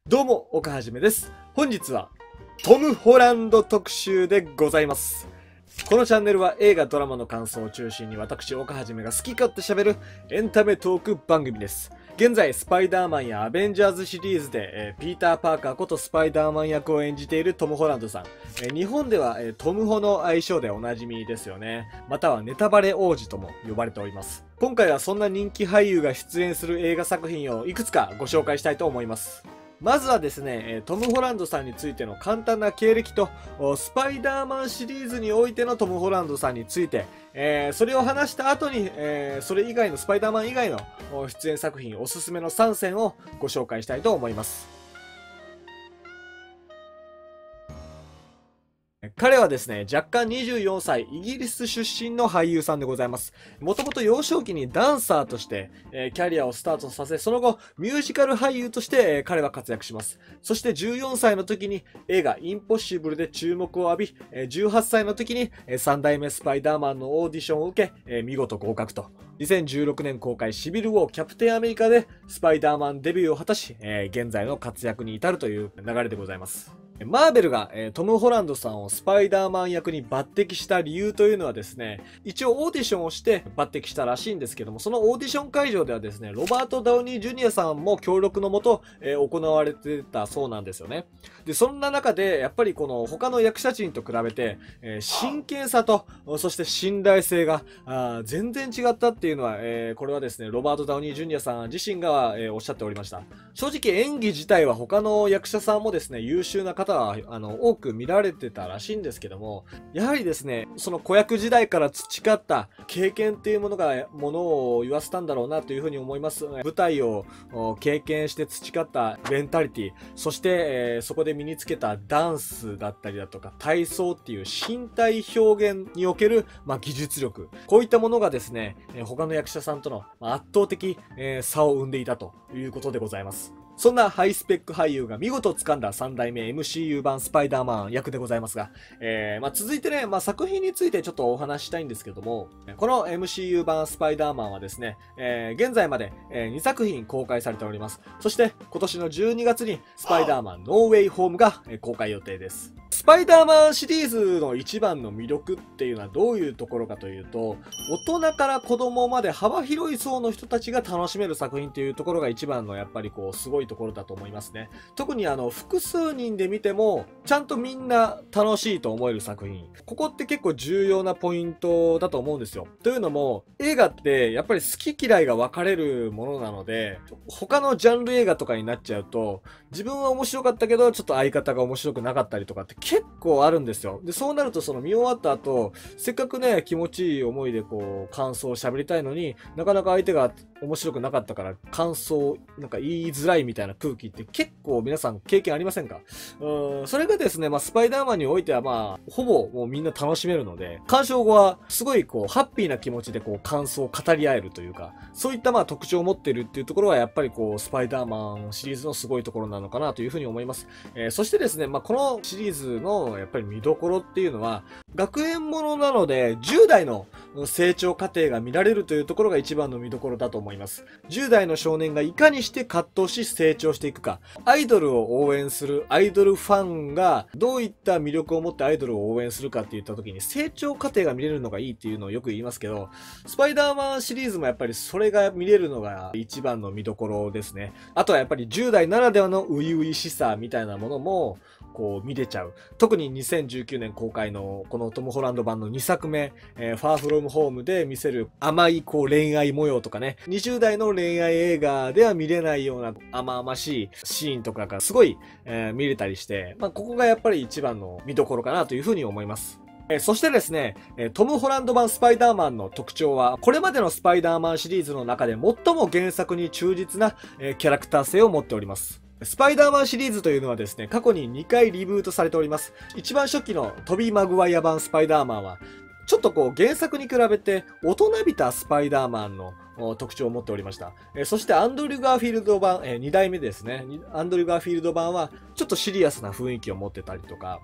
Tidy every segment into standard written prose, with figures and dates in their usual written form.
どうも、岡はじめです。本日は、トム・ホランド特集でございます。このチャンネルは映画ドラマの感想を中心に私、岡はじめが好き勝手喋るエンタメトーク番組です。現在、スパイダーマンやアベンジャーズシリーズで、ピーター・パーカーことスパイダーマン役を演じているトム・ホランドさん。日本では、トムホの愛称でおなじみですよね。またはネタバレ王子とも呼ばれております。今回はそんな人気俳優が出演する映画作品をいくつかご紹介したいと思います。まずはですね、トム・ホランドさんについての簡単な経歴と、スパイダーマンシリーズにおいてのトム・ホランドさんについて、それを話した後に、それ以外のスパイダーマン以外の出演作品おすすめの3選をご紹介したいと思います。彼はですね、若干24歳、イギリス出身の俳優さんでございます。もともと幼少期にダンサーとして、キャリアをスタートさせ、その後、ミュージカル俳優として、彼は活躍します。そして14歳の時に映画インポッシブルで注目を浴び、18歳の時に3代目スパイダーマンのオーディションを受け、見事合格と。2016年公開シビルウォーキャプテンアメリカでスパイダーマンデビューを果たし、現在の活躍に至るという流れでございます。マーベルが、トム・ホランドさんをスパイダーマン役に抜擢した理由というのはですね、一応オーディションをして抜擢したらしいんですけども、そのオーディション会場ではですね、ロバート・ダウニー・ジュニアさんも協力のもと、行われてたそうなんですよね。で、そんな中で、やっぱりこの他の役者陣と比べて、真剣さと、そして信頼性が全然違ったっていうのは、これはですね、ロバート・ダウニー・ジュニアさん自身が、おっしゃっておりました。正直演技自体は他の役者さんもですね、優秀な方は多く見られてたらしいんですけども、やはりですね、その子役時代から培った経験っていうものがものを言わせたんだろうなというふうに思います。舞台を経験して培ったメンタリティ、そして、そこで身につけたダンスだったりだとか体操っていう身体表現における、技術力、こういったものがですね、他の役者さんとの圧倒的、差を生んでいたということでございます。そんなハイスペック俳優が見事掴んだ3代目 MCU 版スパイダーマン役でございますが、続いてね、作品についてちょっとお話ししたいんですけども、この MCU 版スパイダーマンはですね、現在まで、2作品公開されております。そして今年の12月にスパイダーマンノーウェイホームが公開予定です。スパイダーマンシリーズの一番の魅力っていうのはどういうところかというと、大人から子供まで幅広い層の人たちが楽しめる作品っていうところが一番のやっぱりこうすごいところだと思いますね。特に複数人で見てもちゃんとみんな楽しいと思える作品。ここって結構重要なポイントだと思うんですよ。というのも映画ってやっぱり好き嫌いが分かれるものなので、他のジャンル映画とかになっちゃうと自分は面白かったけどちょっと相方が面白くなかったりとかって結構あるんですよ。で、そうなるとその見終わった後、せっかくね、気持ちいい思いでこう、感想を喋りたいのになかなか相手が面白くなかったから感想なんか言いづらいみたいな空気って結構皆さん経験ありませんか？それがですね、スパイダーマンにおいてはほぼもうみんな楽しめるので、鑑賞後はすごいこう、ハッピーな気持ちでこう、感想を語り合えるというか、そういった特徴を持っているっていうところはやっぱりこう、スパイダーマンシリーズのすごいところなのかなというふうに思います。そしてですね、このシリーズのやっぱり見どころっていうのは、学園ものなので10代の成長過程が見られるというところが一番の見どころだと思います。10代の少年がいかにして葛藤し成長していくか、アイドルを応援するアイドルファンがどういった魅力を持ってアイドルを応援するかっていった時に成長過程が見れるのがいいっていうのをよく言いますけど、スパイダーマンシリーズもやっぱりそれが見れるのが一番の見どころですね。あとはやっぱり10代ならではの初々しさみたいなものもこう見れちゃう。特に2019年公開のこのトム・ホランド版の2作目、ファーフロムホームで見せる甘いこう恋愛模様とかね、20代の恋愛映画では見れないような甘々しいシーンとかがすごい、見れたりして、ここがやっぱり一番の見どころかなというふうに思います。そしてですね、トム・ホランド版スパイダーマンの特徴は、これまでのスパイダーマンシリーズの中で最も原作に忠実な、キャラクター性を持っております。スパイダーマンシリーズというのはですね、過去に2回リブートされております。一番初期のトビー・マグワイア版スパイダーマンは、ちょっとこう原作に比べて大人びたスパイダーマンの特徴を持っておりました。そしてアンドリュー・ガーフィールド版、2代目ですね。アンドリュー・ガーフィールド版はちょっとシリアスな雰囲気を持ってたりとか、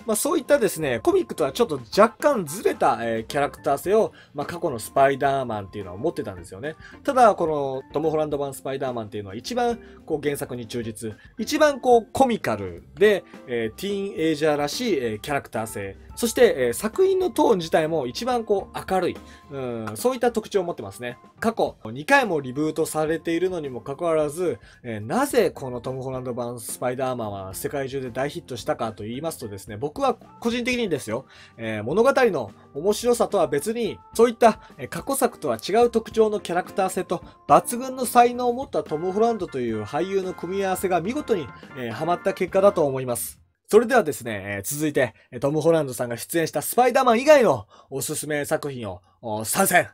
そういったですね、コミックとはちょっと若干ずれた、キャラクター性を、過去のスパイダーマンっていうのは持ってたんですよね。ただ、このトム・ホランド版スパイダーマンっていうのは一番原作に忠実、一番コミカルで、ティーンエイジャーらしい、キャラクター性、そして、作品のトーン自体も一番明るい、そういった特徴を持ってますね。過去2回もリブートされているのにもかかわらず、なぜこのトム・ホランド版スパイダーマンは世界中で大ヒットしたかと言いますとですね、僕は個人的にですよ、物語の面白さとは別に、そういった過去作とは違う特徴のキャラクター性と抜群の才能を持ったトム・ホランドという俳優の組み合わせが見事に、ハマった結果だと思います。それではですね、続いてトム・ホランドさんが出演したスパイダーマン以外のおすすめ作品を参戦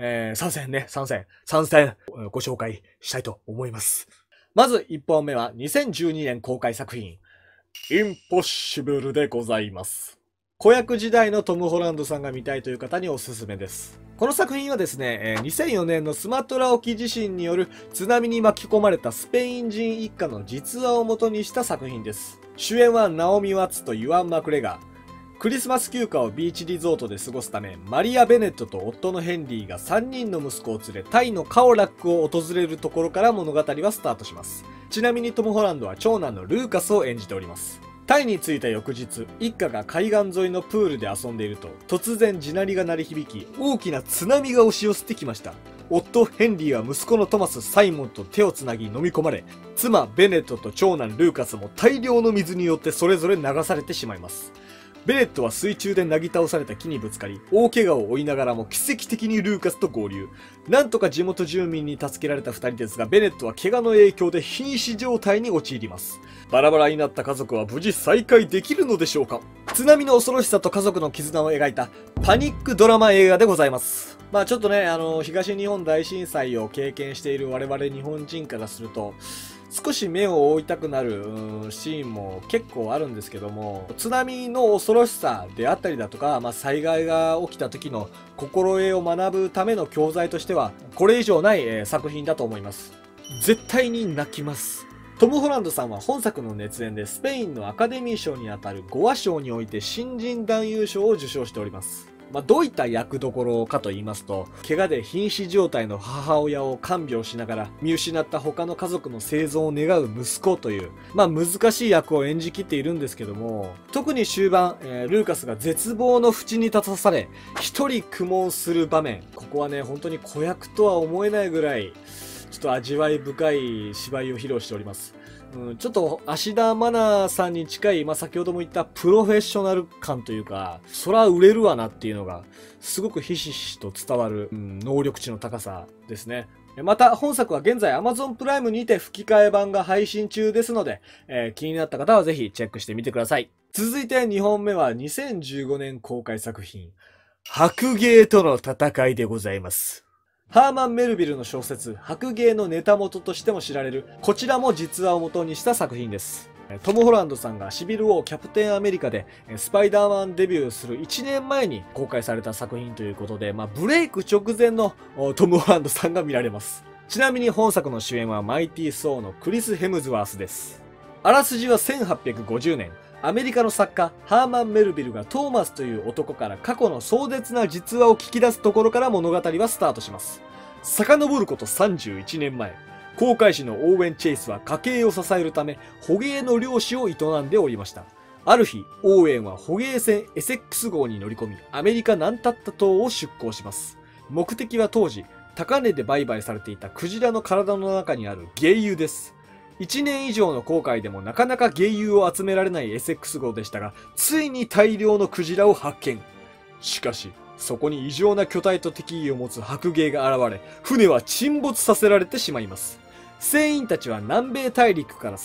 ご紹介したいと思います。まず1本目は2012年公開作品、インポッシブルでございます。子役時代のトム・ホランドさんが見たいという方におすすめです。この作品はですね、2004年のスマトラ沖地震による津波に巻き込まれたスペイン人一家の実話を元にした作品です。主演はナオミ・ワッツとユアン・マクレガー。クリスマス休暇をビーチリゾートで過ごすため、マリア・ベネットと夫のヘンリーが3人の息子を連れ、タイのカオラックを訪れるところから物語はスタートします。ちなみにトム・ホランドは長男のルーカスを演じております。タイに着いた翌日、一家が海岸沿いのプールで遊んでいると、突然地鳴りが鳴り響き、大きな津波が押し寄せてきました。夫ヘンリーは息子のトマス・サイモンと手をつなぎ飲み込まれ、妻ベネットと長男ルーカスも大量の水によってそれぞれ流されてしまいます。ベネットは水中でなぎ倒された木にぶつかり、大怪我を負いながらも奇跡的にルーカスと合流。なんとか地元住民に助けられた二人ですが、ベネットは怪我の影響で瀕死状態に陥ります。バラバラになった家族は無事再会できるのでしょうか。津波の恐ろしさと家族の絆を描いたパニックドラマ映画でございます。ちょっとね、東日本大震災を経験している我々日本人からすると、少し目を覆いたくなるシーンも結構あるんですけども、津波の恐ろしさであったりだとか、災害が起きた時の心得を学ぶための教材としては、これ以上ない、作品だと思います。絶対に泣きます。トム・ホランドさんは本作の熱演でスペインのアカデミー賞にあたるゴア賞において新人男優賞を受賞しております。どういった役どころかと言いますと、怪我で瀕死状態の母親を看病しながら見失った他の家族の生存を願う息子という、難しい役を演じきっているんですけども、特に終盤、ルーカスが絶望の淵に立たされ、一人苦悶する場面、ここはね、本当に子役とは思えないぐらい、ちょっと味わい深い芝居を披露しております。ちょっと芦田愛菜さんに近い、先ほども言ったプロフェッショナル感というか、そら売れるわなっていうのが、すごくひしひしと伝わる、能力値の高さですね。また、本作は現在 Amazon プライムにて吹き替え版が配信中ですので、気になった方はぜひチェックしてみてください。続いて2本目は2015年公開作品、白芸との戦いでございます。ハーマン・メルビルの小説、白芸のネタ元としても知られる、こちらも実話を元にした作品です。トム・ホランドさんがシビル・ウォー・キャプテン・アメリカでスパイダーマンデビューする1年前に公開された作品ということで、ブレイク直前のトム・ホランドさんが見られます。ちなみに本作の主演はマイティー・ソーのクリス・ヘムズワースです。あらすじは1850年。アメリカの作家、ハーマン・メルビルがトーマスという男から過去の壮絶な実話を聞き出すところから物語はスタートします。遡ること31年前、航海士のオーウェン・チェイスは家計を支えるため捕鯨の漁師を営んでおりました。ある日、オーウェンは捕鯨船エセックス号に乗り込み、アメリカナンタッタ島を出港します。目的は当時、高値で売買されていたクジラの体の中にある鯨油です。1年以上の航海でもなかなか鯨油を集められないエセックス号でしたが、ついに大量のクジラを発見。しかし、そこに異常な巨体と敵意を持つ白鯨が現れ、船は沈没させられてしまいます。船員たちは南米大陸から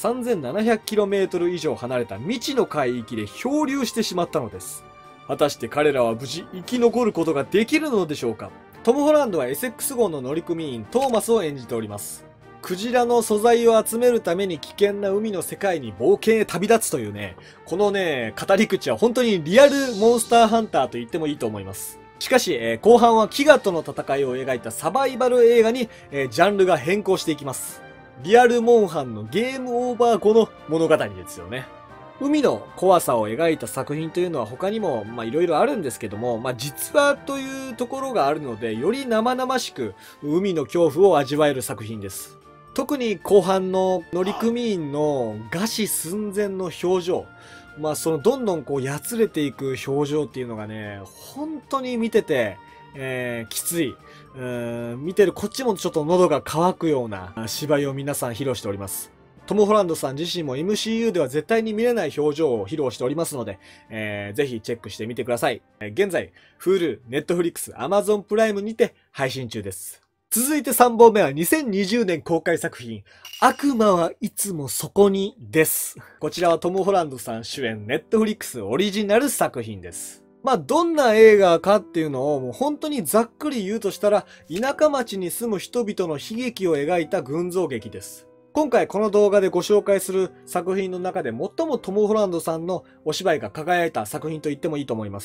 3700km 以上離れた未知の海域で漂流してしまったのです。果たして彼らは無事生き残ることができるのでしょうか。トム・ホランドはエセックス号の乗組員トーマスを演じております。クジラの素材を集めるために危険な海の世界に冒険へ旅立つというね、このね、語り口は本当にリアルモンスターハンターと言ってもいいと思います。しかし、後半は飢餓との戦いを描いたサバイバル映画に、ジャンルが変更していきます。リアルモンハンのゲームオーバー後の物語ですよね。 海の怖さを描いた作品というのは他にもいろいろあるんですけども、実話というところがあるので、より生々しく海の恐怖を味わえる作品です。特に後半の乗組員の餓死寸前の表情、そのどんどんやつれていく表情っていうのがね、本当に見てて、きつい。見てるこっちもちょっと喉が渇くような芝居を皆さん披露しております。トム・ホランドさん自身も MCU では絶対に見れない表情を披露しておりますので、ぜひチェックしてみてください。現在、Hulu、Netflix、Amazon プライムにて配信中です。続いて3本目は2020年公開作品、悪魔はいつもそこにです。こちらはトム・ホランドさん主演 Netflix オリジナル作品です。どんな映画かっていうのをもう本当にざっくり言うとしたら、田舎町に住む人々の悲劇を描いた群像劇です。今回この動画でご紹介する作品の中で最もトム・ホランドさんのお芝居が輝いた作品と言ってもいいと思います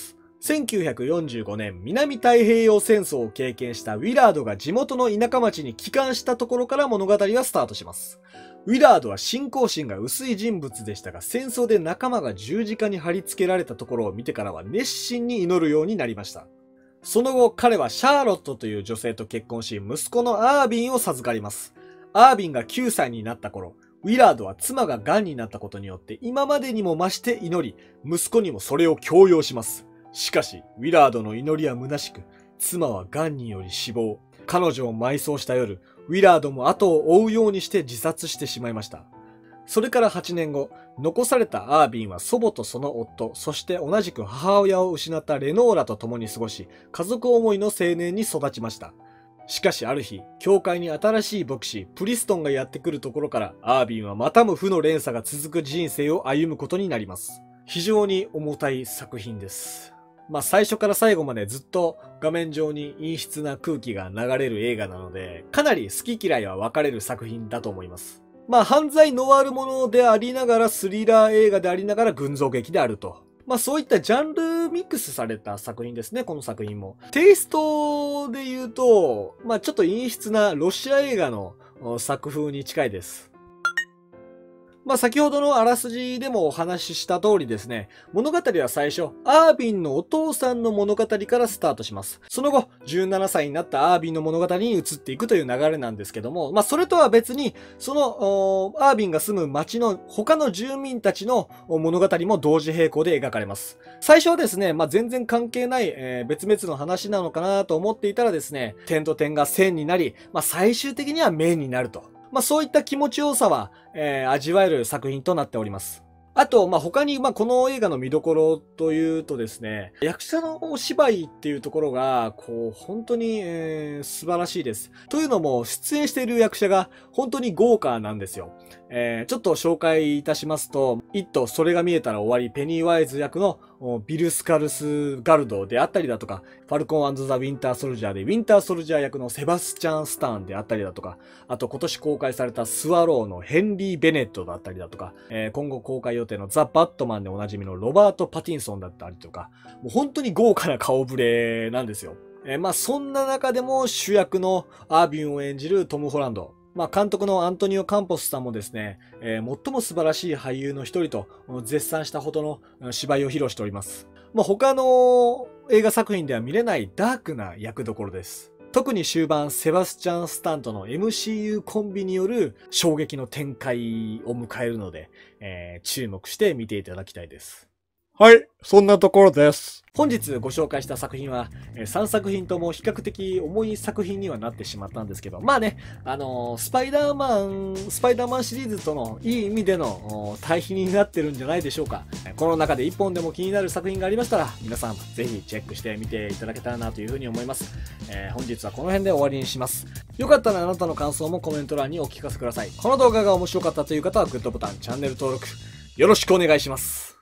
。1945年南太平洋戦争を経験したウィラードが地元の田舎町に帰還したところから物語はスタートします。ウィラードは信仰心が薄い人物でしたが、戦争で仲間が十字架に貼り付けられたところを見てからは熱心に祈るようになりました。その後、彼はシャーロットという女性と結婚し、息子のアービンを授かります。アービンが9歳になった頃、ウィラードは妻が癌になったことによって今までにも増して祈り、息子にもそれを強要します。しかし、ウィラードの祈りは虚しく、妻は癌により死亡。彼女を埋葬した夜、ウィラードも後を追うようにして自殺してしまいました。それから8年後、残されたアービンは祖母とその夫、そして同じく母親を失ったレノーラと共に過ごし、家族思いの青年に育ちました。しかしある日、教会に新しい牧師、プリストンがやってくるところから、アービンはまたも負の連鎖が続く人生を歩むことになります。非常に重たい作品です。最初から最後までずっと画面上に陰湿な空気が流れる映画なので、かなり好き嫌いは分かれる作品だと思います。犯罪ノワールものでありながらスリラー映画でありながら群像劇であると。そういったジャンルミックスされた作品ですね、この作品も。テイストで言うと、ちょっと陰湿なロシア映画の作風に近いです。先ほどのあらすじでもお話しした通りですね、物語は最初、アービンのお父さんの物語からスタートします。その後、17歳になったアービンの物語に移っていくという流れなんですけども、それとは別に、その、アービンが住む町の他の住民たちの物語も同時並行で描かれます。最初はですね、全然関係ない、別々の話なのかなと思っていたらですね、点と点が線になり、最終的には面になると。そういった気持ちよさは、味わえる作品となっております。あと、他に、この映画の見どころというとですね、役者のお芝居っていうところが、本当に、素晴らしいです。というのも、出演している役者が本当に豪華なんですよ。ちょっと紹介いたしますと、イット、それが見えたら終わり、ペニーワイズ役のビル・スカルス・ガルドであったりだとか、ファルコン&ザ・ウィンター・ソルジャーでウィンター・ソルジャー役のセバスチャン・スターンであったりだとか、あと今年公開されたスワローのヘンリー・ベネットだったりだとか、今後公開予定のザ・バットマンでおなじみのロバート・パティンソンだったりとか、もう本当に豪華な顔ぶれなんですよ。そんな中でも主役のアービンを演じるトム・ホランド。監督のアントニオ・カンポスさんもですね、最も素晴らしい俳優の一人と絶賛したほどの芝居を披露しております。他の映画作品では見れないダークな役どころです。特に終盤、セバスチャン・スタントの MCU コンビによる衝撃の展開を迎えるので、注目して見ていただきたいです。 はい、そんなところです。 本日ご紹介した作品は、3作品とも比較的重い作品にはなってしまったんですけど、スパイダーマンシリーズとのいい意味での対比になってるんじゃないでしょうか。この中で1本でも気になる作品がありましたら、皆さんぜひチェックしてみていただけたらなというふうに思います。本日はこの辺で終わりにします。よかったらあなたの感想もコメント欄にお聞かせください。この動画が面白かったという方はグッドボタン、チャンネル登録、よろしくお願いします。